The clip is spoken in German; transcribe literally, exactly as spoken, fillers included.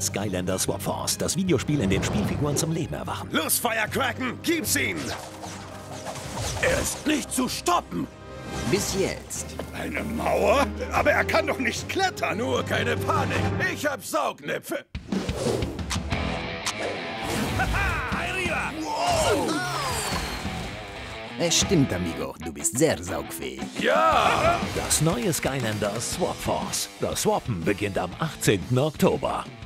Skylanders SWAPFORCE, das Videospiel, in dem Spielfiguren zum Leben erwachen. Los, Feuerkraken, gib's ihm! Er ist nicht zu stoppen! Bis jetzt. Eine Mauer? Aber er kann doch nicht klettern! Nur keine Panik, ich hab Saugnäpfe! Haha, arriba! Wow! Es stimmt, Amigo. Du bist sehr saugfähig. Ja! Das neue Skylanders SWAPFORCE. Das Swappen beginnt am achtzehnten Oktober.